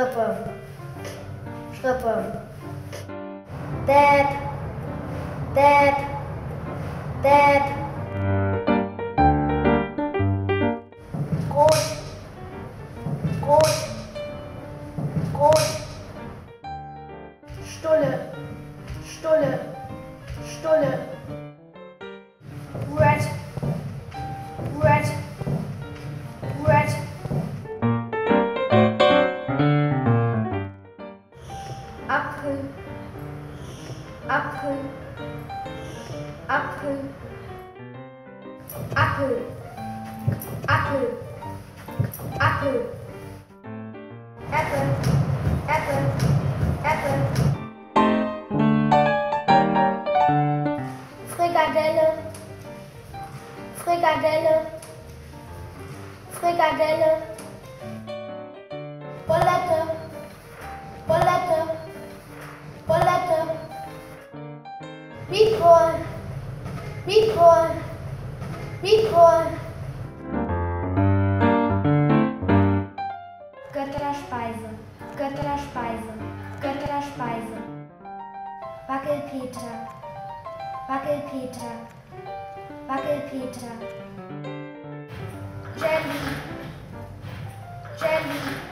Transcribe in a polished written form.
Schrippe, Schrippe. Dad, Dad, Dad. Brot, Brot, Brot. Stulle, Stulle, Stulle. Red, red, red. Apfel, Apfel, Apfel, Apfel, Apfel, Apfel. Apple, Apple, Apple. Frikadelle, Frikadelle, Frikadelle. Bulette, Bulette, Bulette. Meatball, Meatball, Meatball. Götterspeise, Götterspeise, Götterspeise. Wackelpeter, Wackelpeter, Wackelpeter. Jelly, Jelly,